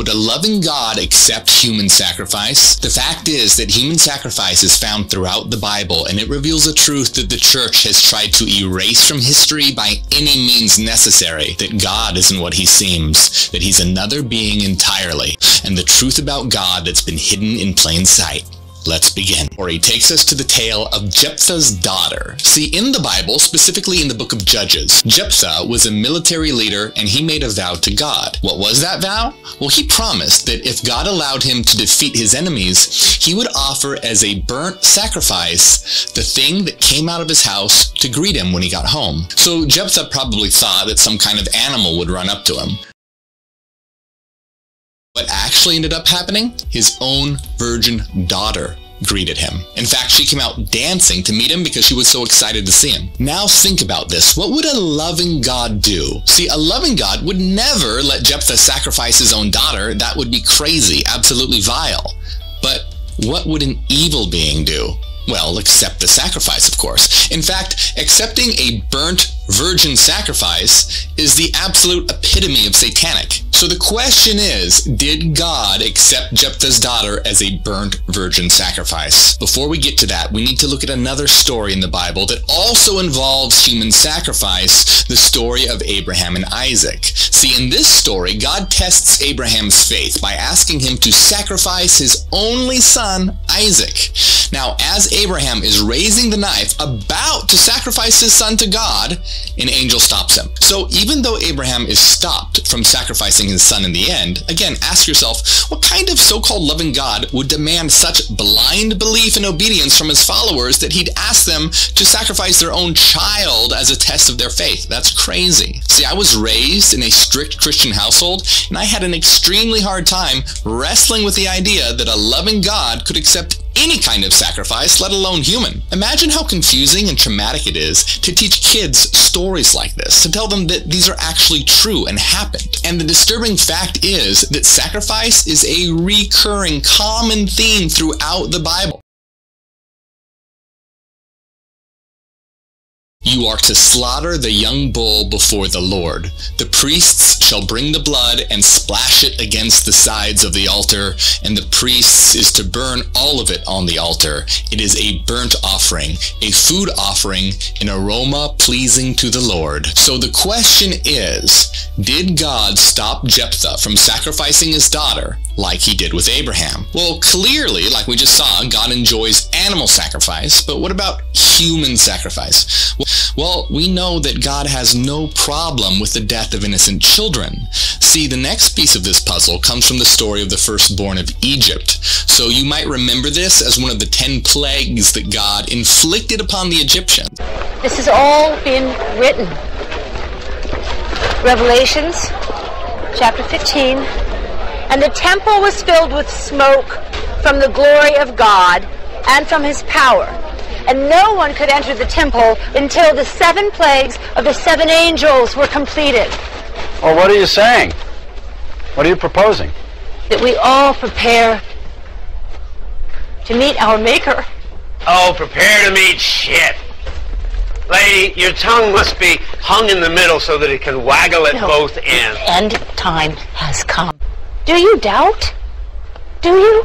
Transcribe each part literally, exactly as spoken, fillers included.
Would a loving God accept human sacrifice? The fact is that human sacrifice is found throughout the Bible, and it reveals a truth that the church has tried to erase from history by any means necessary, that God isn't what he seems, that he's another being entirely, and the truth about God that's been hidden in plain sight. Let's begin. Or he takes us to the tale of Jephthah's daughter. See, in the Bible, specifically in the book of Judges, Jephthah was a military leader and he made a vow to God. What was that vow? Well, he promised that if God allowed him to defeat his enemies, he would offer as a burnt sacrifice the thing that came out of his house to greet him when he got home. So Jephthah probably thought that some kind of animal would run up to him. What actually ended up happening? His own virgin daughter greeted him. In fact, she came out dancing to meet him because she was so excited to see him. Now think about this. What would a loving God do? See, a loving God would never let Jephthah sacrifice his own daughter. That would be crazy, absolutely vile. But what would an evil being do? Well, accept the sacrifice, of course. In fact, accepting a burnt virgin sacrifice is the absolute epitome of satanic. So the question is, did God accept Jephthah's daughter as a burnt virgin sacrifice? Before we get to that, we need to look at another story in the Bible that also involves human sacrifice, the story of Abraham and Isaac. See, in this story, God tests Abraham's faith by asking him to sacrifice his only son, Isaac. Now, as Abraham is raising the knife, about to sacrifice his son to God, an angel stops him. So even though Abraham is stopped from sacrificing his son in the end, again, ask yourself, what kind of so-called loving God would demand such blind belief and obedience from his followers that he'd ask them to sacrifice their own child as a test of their faith? That's crazy. See, I was raised in a strict Christian household, and I had an extremely hard time wrestling with the idea that a loving God could accept any kind of sacrifice, let alone human. Imagine how confusing and traumatic it is to teach kids stories like this, to tell them that these are actually true and happened. And the disturbing fact is that sacrifice is a recurring, common theme throughout the Bible. You are to slaughter the young bull before the Lord. The priests shall bring the blood and splash it against the sides of the altar, and the priest is to burn all of it on the altar. It is a burnt offering, a food offering, an aroma pleasing to the Lord. So the question is, did God stop Jephthah from sacrificing his daughter like he did with Abraham? Well, clearly, like we just saw, God enjoys animal sacrifice, but what about human sacrifice? Well, we know that God has no problem with the death of innocent children. See, the next piece of this puzzle comes from the story of the firstborn of Egypt. So you might remember this as one of the ten plagues that God inflicted upon the Egyptians. This has all been written. Revelations chapter fifteen. And the temple was filled with smoke from the glory of God and from his power. And no one could enter the temple until the seven plagues of the seven angels were completed. Well, what are you saying? What are you proposing? That we all prepare to meet our Maker. Oh, prepare to meet shit. Lady, your tongue must be hung in the middle so that it can waggle at No, both ends. the end time has come. Do you doubt? Do you?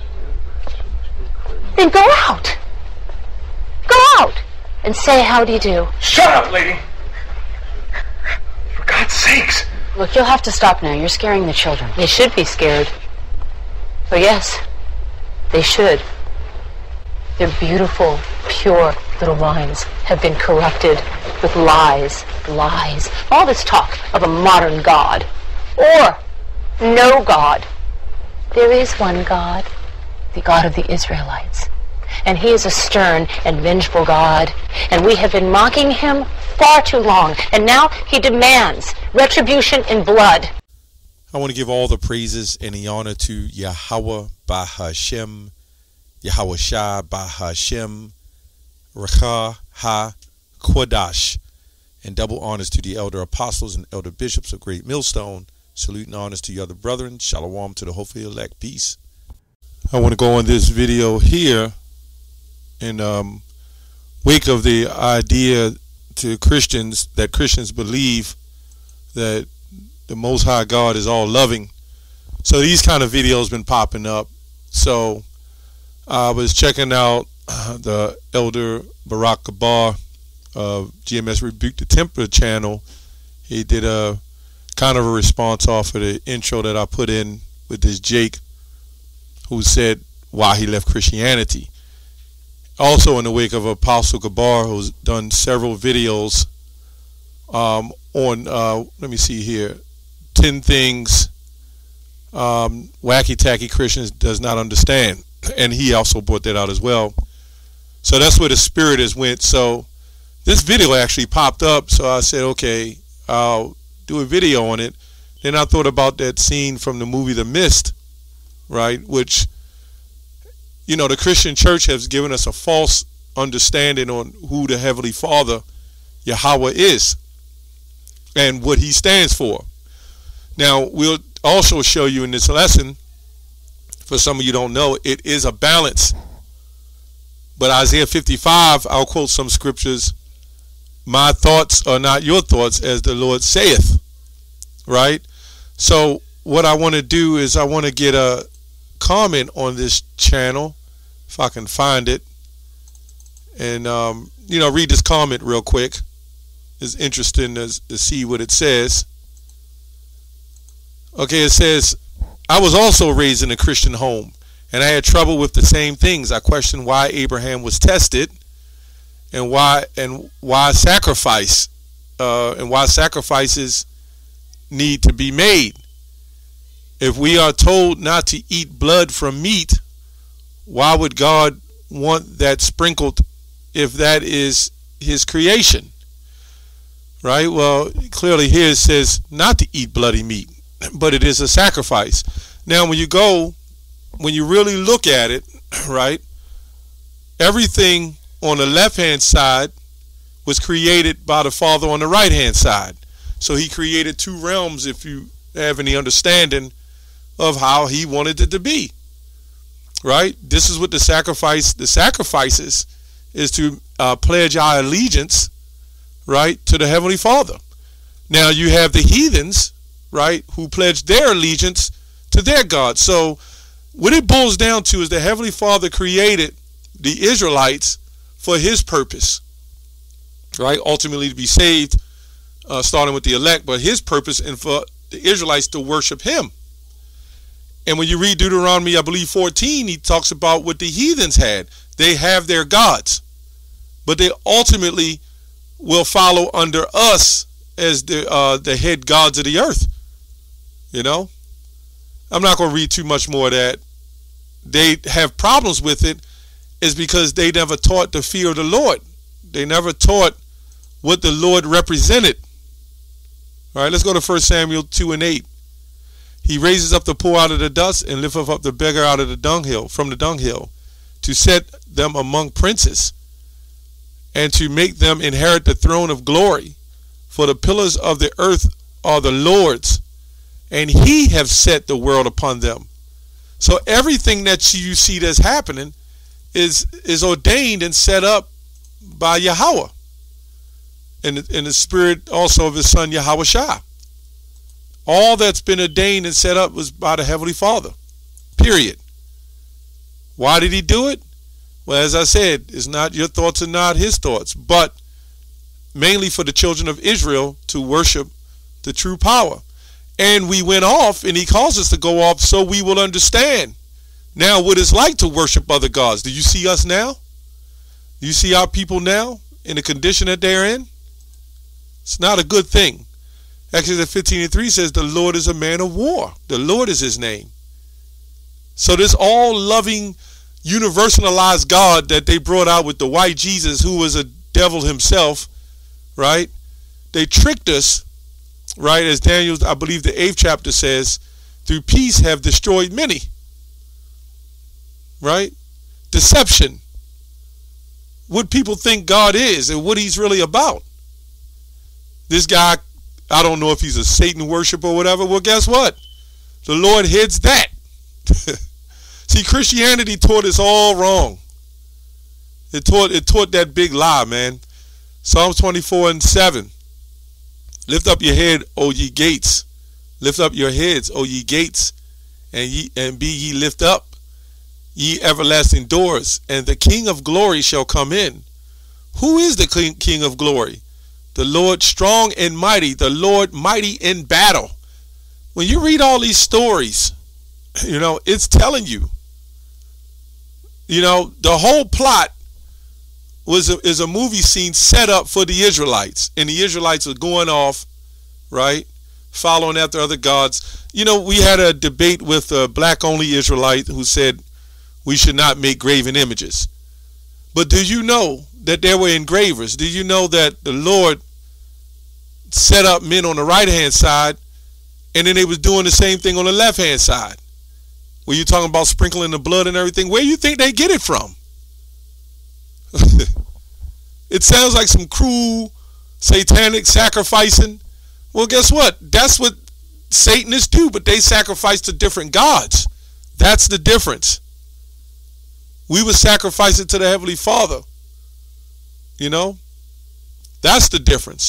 Then go out. Go out and say how do you do. Shut up, lady. For God's sakes. Look, you'll have to stop now. You're scaring the children. They should be scared. Oh, yes, they should. Their beautiful, pure little minds have been corrupted with lies, lies. All this talk of a modern God or no God. There is one God, the God of the Israelites. And he is a stern and vengeful God. And we have been mocking him far too long. And now he demands retribution in blood. I want to give all the praises and the honor to Yahweh Bahashem, Yahweh Shai Bahashem, Rakha Ha Kodash. And double honors to the elder apostles and elder bishops of Great Millstone. Salute and honors to your other brethren. Shalom to the hopefully elect. Peace. I want to go on this video here in um, wake of the idea to Christians that Christians believe that the Most High God is all loving. So these kind of videos been popping up. So I was checking out uh, the Elder Barack Gabar of G M S Rebuke the Temper channel. He did a kind of a response off of the intro that I put in with this Jake, who said why he left Christianity. Also in the wake of Apostle Gabar, who's done several videos um, on, uh, let me see here, ten things um, wacky tacky Christians does not understand. And he also brought that out as well. So that's where the spirit has went. So this video actually popped up, so I said, okay, I'll do a video on it. Then I thought about that scene from the movie The Mist, right, which, you know, the Christian church has given us a false understanding on who the Heavenly Father, Yahweh, is and what he stands for. Now, we'll also show you in this lesson, for some of you don't know, it is a balance. But Isaiah fifty-five, I'll quote some scriptures. My thoughts are not your thoughts, as the Lord saith. Right? So what I want to do is I want to get a comment on this channel, if I can find it, and um, you know, read this comment real quick. It's interesting to, to see what it says. Okay, it says, I was also raised in a Christian home, and I had trouble with the same things. I questioned why Abraham was tested, and why and why sacrifice, uh, and why sacrifices need to be made. If we are told not to eat blood from meat, why would God want that sprinkled if that is his creation? Right? Well, clearly here it says not to eat bloody meat, but it is a sacrifice. Now, when you go, when you really look at it, right, everything on the left-hand side was created by the Father on the right-hand side. So he created two realms, if you have any understanding of how he wanted it to be. Right? This is what the sacrifice, the sacrifices is to uh, pledge our allegiance, right, to the Heavenly Father. Now you have the heathens, right, who pledge their allegiance to their God. So what it boils down to is the Heavenly Father created the Israelites for his purpose, right, ultimately to be saved, uh, starting with the elect, but his purpose and for the Israelites to worship him. And when you read Deuteronomy, I believe fourteen, he talks about what the heathens had. They have their gods, but they ultimately will follow under us as the uh, the head gods of the earth. You know, I'm not going to read too much more of that. They have problems with it is because they never taught the fear of the Lord. They never taught what the Lord represented. All right, let's go to First Samuel two and eight. He raises up the poor out of the dust and lifteth up the beggar out of the dunghill, from the dunghill, to set them among princes, and to make them inherit the throne of glory. For the pillars of the earth are the Lord's, and he have set the world upon them. So everything that you see that's happening is is ordained and set up by Yahweh, and in the spirit also of his son Yahweh Shah. All that's been ordained and set up was by the Heavenly Father, period. Why did he do it? Well, as I said, it's not your thoughts and not his thoughts, but mainly for the children of Israel to worship the true power. And we went off, and he calls us to go off so we will understand now what it's like to worship other gods. Do you see us now? Do you see our people now in the condition that they're in? It's not a good thing. Exodus fifteen and three says the Lord is a man of war. The Lord is his name. So this all-loving, universalized God that they brought out with the white Jesus, who was a devil himself, right? They tricked us, right? As Daniel, I believe the eighth chapter says, through peace have destroyed many. Right? Deception. What people think God is and what he's really about. This guy, I don't know if he's a Satan worshiper or whatever. Well, guess what? The Lord heads that. See, Christianity taught us all wrong. It taught, it taught that big lie, man. Psalms twenty-four and seven. Lift up your head, O ye gates. Lift up your heads, O ye gates, and ye and be ye lift up, ye everlasting doors, and the King of glory shall come in. Who is the King, King of glory? The Lord strong and mighty, the Lord mighty in battle. When you read all these stories, you know, it's telling you, you know, the whole plot was a, is a movie scene set up for the Israelites, and the Israelites are going off, right, following after other gods. You know, we had a debate with a black-only Israelite who said we should not make graven images. But do you know that there were engravers? Do you know that the Lord set up men on the right-hand side, and then they was doing the same thing on the left-hand side? When you're talking about sprinkling the blood and everything, where do you think they get it from? It sounds like some cruel, satanic sacrificing. Well, guess what? That's what Satanists do, but they sacrifice to different gods. That's the difference. We would sacrifice it to the Heavenly Father. You know? That's the difference.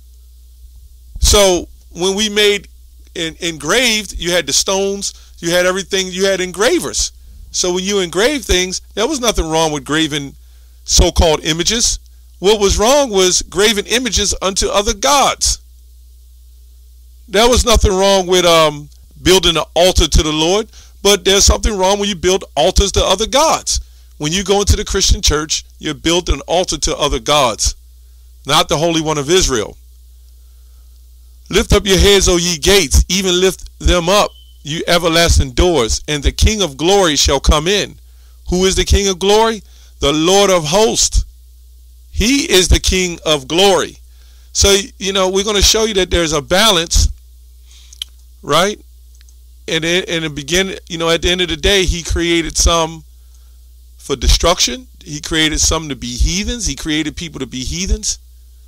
So when we made in, engraved, you had the stones, you had everything, you had engravers. So when you engrave things, there was nothing wrong with graving so-called images. What was wrong was graving images unto other gods. There was nothing wrong with um, building an altar to the Lord, but there's something wrong when you build altars to other gods. When you go into the Christian church, you build an altar to other gods, not the Holy One of Israel. Lift up your heads, O ye gates, even lift them up, you everlasting doors, and the King of glory shall come in. Who is the King of glory? The Lord of hosts. He is the King of glory. So, you know, we're going to show you that there's a balance, right? And in the beginning, you know, at the end of the day, he created some for destruction. He created some to be heathens. He created people to be heathens.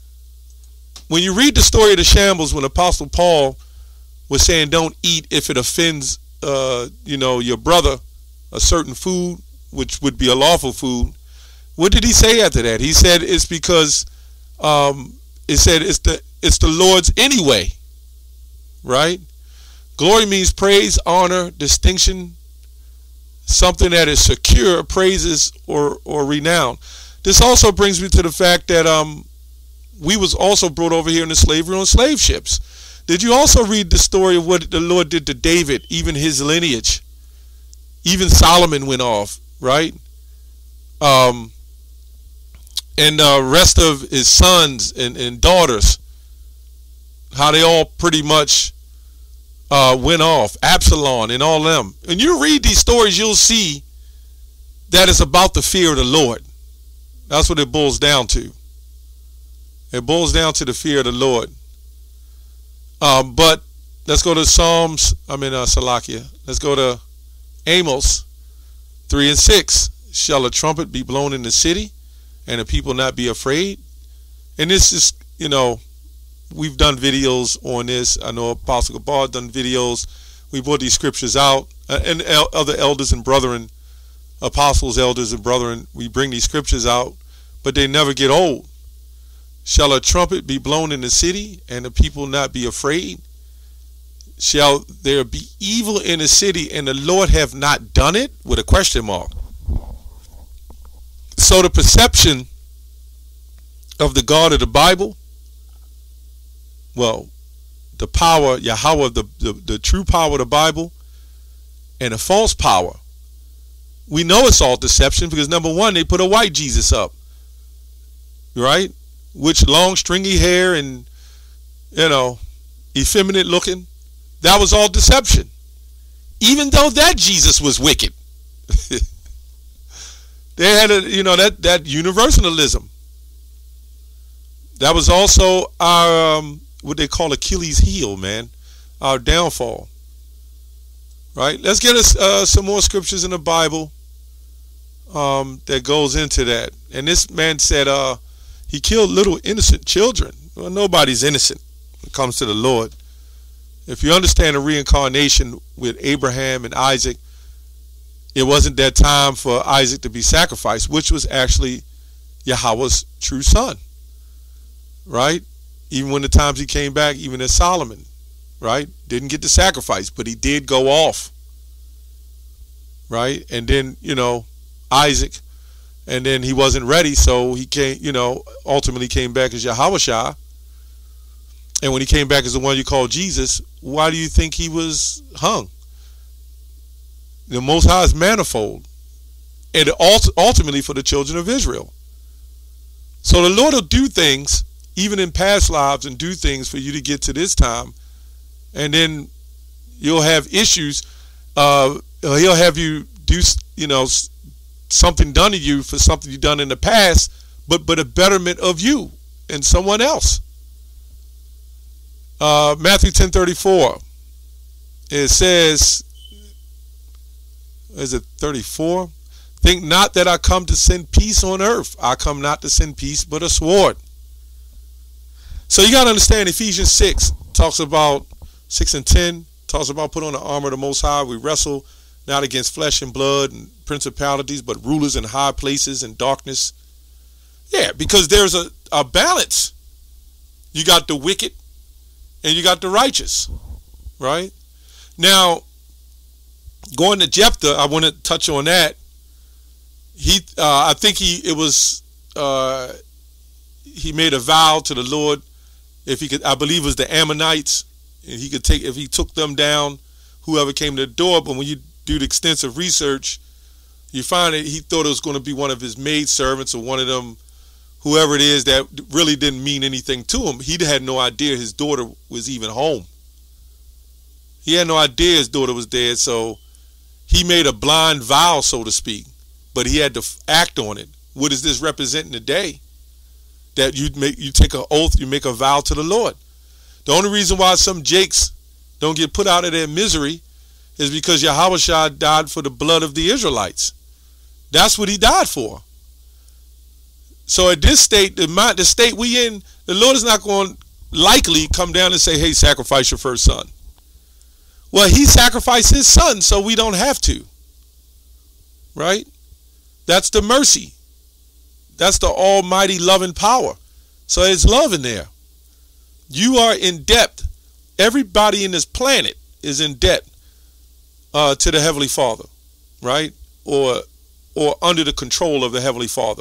When you read the story of the shambles, when Apostle Paul was saying don't eat if it offends, uh, you know, your brother, a certain food, which would be a lawful food, what did he say after that? He said it's because um, it said it's the it's the Lord's anyway, right? Glory means praise, honor, distinction, something that is secure, praises or or renown. This also brings me to the fact that um, we was also brought over here into slavery on slave ships. Did you also read the story of what the Lord did to David, even his lineage? Even Solomon went off, right? Um, and the rest of his sons and, and daughters, how they all pretty much uh, went off. Absalom and all them. When you read these stories, you'll see that it's about the fear of the Lord. That's what it boils down to. It boils down to the fear of the Lord. Um, but let's go to Psalms, I mean uh, Salakia. Let's go to Amos three and six. Shall a trumpet be blown in the city, and the people not be afraid? And this is, you know, we've done videos on this. I know Apostle Gabar done videos. We brought these scriptures out, uh, and el other elders and brethren, apostles, elders and brethren, we bring these scriptures out, but they never get old. Shall a trumpet be blown in the city, and the people not be afraid? Shall there be evil in the city, and the Lord have not done it? With a question mark. So the perception of the God of the Bible, well, the power, Yahweh, the, the, the true power of the Bible, and the false power, we know it's all deception because, number one, they put a white Jesus up, right? Which long stringy hair and, you know, effeminate looking. That was all deception. Even though that Jesus was wicked. They had a, you know, that, that universalism. That was also our, um, what they call Achilles' heel, man. Our downfall. Right? Let's get us uh, some more scriptures in the Bible um, that goes into that. And this man said, uh, he killed little innocent children. Well, nobody's innocent when it comes to the Lord. If you understand the reincarnation with Abraham and Isaac, it wasn't that time for Isaac to be sacrificed, which was actually Yahweh's true son. Right? Even when the times he came back, even as Solomon, right? Didn't get the sacrifice, but he did go off. right? And then, you know, Isaac, and then he wasn't ready, so he came, you know, ultimately came back as Yahushua. And when he came back as the one you call Jesus, why do you think he was hung? The Most High is manifold, and ultimately for the children of Israel. So the Lord will do things, even in past lives, and do things for you to get to this time, and then you'll have issues. Uh, he'll have you do, you know, something done to you for something you've done in the past, but but a betterment of you and someone else. Uh, Matthew ten thirty-four. It says, is it thirty-four? Think not that I come to send peace on earth. I come not to send peace, but a sword. So you got to understand, Ephesians six talks about, six and ten, talks about put on the armor of the Most High. We wrestle not against flesh and blood and principalities, but rulers in high places and darkness. Yeah, because there's a, a balance. You got the wicked and you got the righteous, right? Now, going to Jephthah, I want to touch on that. He, uh, I think he, it was, uh, he made a vow to the Lord, if he could, I believe it was the Ammonites, and he could take, if he took them down, whoever came to the door. But when you do the extensive research, you find that he thought it was going to be one of his maid servants or one of them, whoever it is, that really didn't mean anything to him. He had no idea his daughter was even home. He had no idea his daughter was dead, so he made a blind vow, so to speak, but he had to act on it. What is this representing today? That you make, you take an oath, you make a vow to the Lord. The only reason why some jakes don't get put out of their misery is because Yahushua died for the blood of the Israelites. That's what he died for. So at this state, the, the state we in, the Lord is not going to likely come down and say, hey, sacrifice your first son. Well, he sacrificed his son, so we don't have to. Right? That's the mercy. That's the almighty loving power. So there's love in there. You are in debt. Everybody in this planet is in debt uh, to the Heavenly Father, right? Or, or under the control of the Heavenly Father.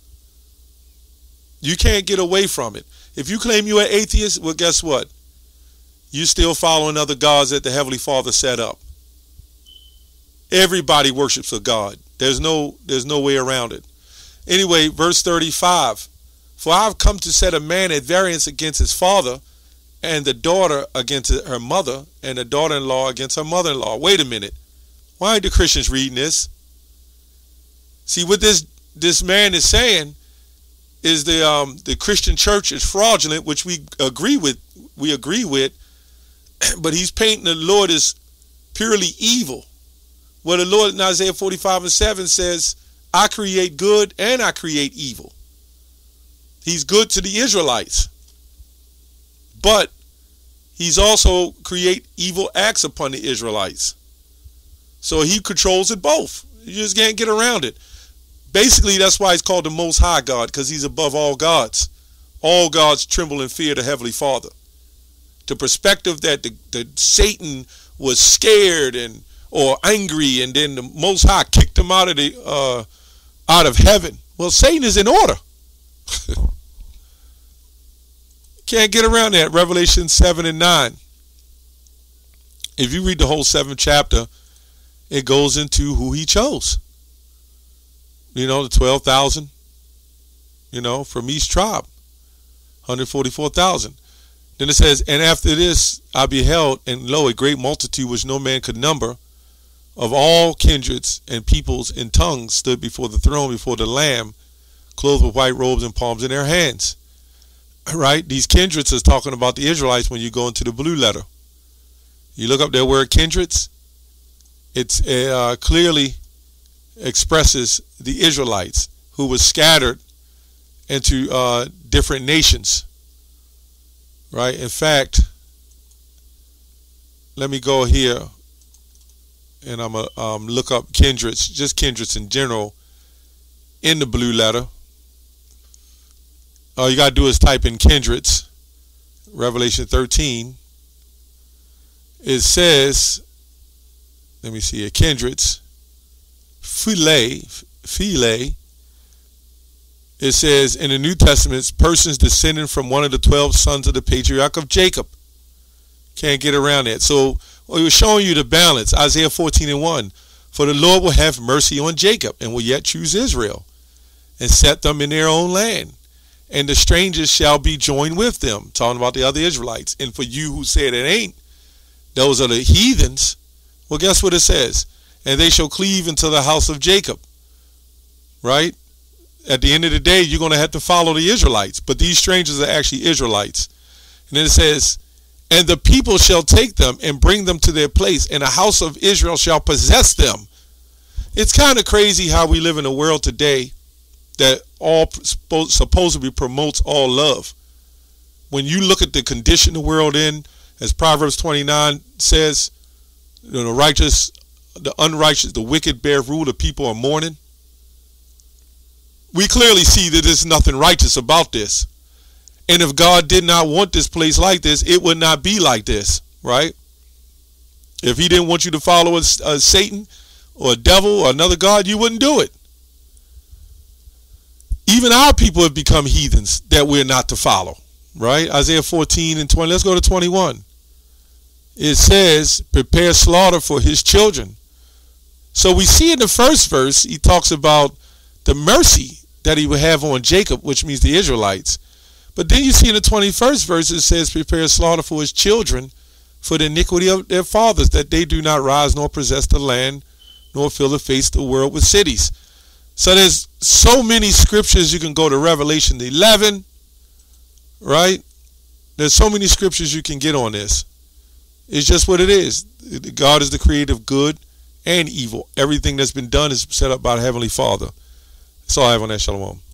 You can't get away from it. If you claim you're an atheist, well, guess what? You're still following other gods that the Heavenly Father set up. Everybody worships a God. There's no, there's no way around it. Anyway, verse thirty-five. For I have come to set a man at variance against his father, and the daughter against her mother, and the daughter-in-law against her mother-in-law. Wait a minute. Why aren't the Christians reading this? See, what this this man is saying is the um, the Christian church is fraudulent, which we agree with. We agree with, but he's painting the Lord as purely evil. Well, the Lord in Isaiah forty-five and seven says, I create good and I create evil. He's good to the Israelites, but he's also create evil acts upon the Israelites. So he controls it both. You just can't get around it. Basically, that's why he's called the Most High God, because he's above all gods. All gods tremble and fear the Heavenly Father. The perspective that the, the Satan was scared and or angry, and then the Most High kicked him out of the uh, out of heaven. Well, Satan is in order. Can't get around that. Revelation seven and nine. If you read the whole seventh chapter, it goes into who he chose. You know, the twelve thousand, you know, from each tribe, one hundred forty-four thousand. Then it says, and after this I beheld, and lo, a great multitude which no man could number, of all kindreds and peoples and tongues, stood before the throne, before the Lamb, clothed with white robes and palms in their hands. Right? These kindreds is talking about the Israelites when you go into the blue letter. You look up their word kindreds, it's uh, clearly expresses the Israelites who were scattered into uh, different nations. Right? In fact, let me go here and I'm going to um, look up kindreds, just kindreds in general, in the blue letter. All you got to do is type in kindreds, Revelation thirteen. It says, let me see here, kindreds. Philae, Philae, it says in the New Testament, persons descending from one of the twelve sons of the patriarch of Jacob. Can't get around that. So well, he was showing you the balance. Isaiah fourteen and one. For the Lord will have mercy on Jacob and will yet choose Israel and set them in their own land. And the strangers shall be joined with them. Talking about the other Israelites. And for you who said it ain't, those are the heathens. Well, guess what it says? And they shall cleave into the house of Jacob. Right? At the end of the day, you're going to have to follow the Israelites. But these strangers are actually Israelites. And then it says, and the people shall take them and bring them to their place, and the house of Israel shall possess them. It's kind of crazy how we live in a world today that all supposedly promotes all love. When you look at the condition the world in, as Proverbs twenty-nine says, you know, the righteous, the unrighteous, the wicked bear rule, the people are mourning. We clearly see that there's nothing righteous about this. And if God did not want this place like this, it would not be like this, right? If he didn't want you to follow a, a Satan or a devil or another god, you wouldn't do it. Even our people have become heathens that we're not to follow, right? Isaiah fourteen and twenty. Let's go to twenty-one. It says, prepare slaughter for his children. So we see in the first verse, he talks about the mercy that he would have on Jacob, which means the Israelites. But then you see in the twenty-first verse, it says, prepare slaughter for his children for the iniquity of their fathers, that they do not rise nor possess the land, nor fill the face of the world with cities. So there's so many scriptures. You can go to Revelation eleven, right? There's so many scriptures you can get on this. It's just what it is. God is the creator of good and evil. Everything that's been done is set up by the Heavenly Father. That's all I have on that. Shalom.